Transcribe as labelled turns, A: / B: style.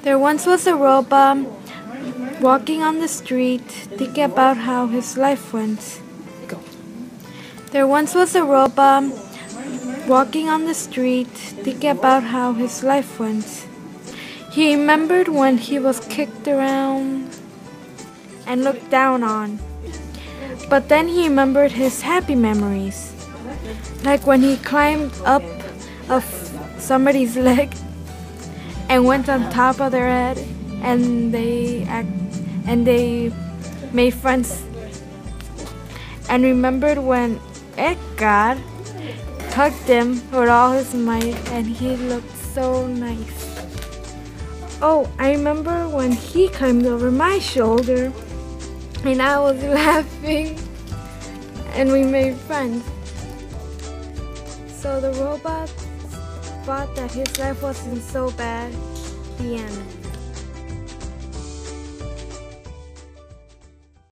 A: There once was a robot walking on the street, thinking about how his life went.
B: Go.
A: There once was a robot walking on the street, thinking about how his life went. He remembered when he was kicked around and looked down on. But then he remembered his happy memories, like when he climbed up of somebody's leg and went on top of their head, and they made friends. And remembered when Edgar hugged him with all his might, and he looked so nice. Oh, I remember when he climbed over my shoulder, and I was laughing, and we made friends. So the robot thought that his life wasn't so bad. The end.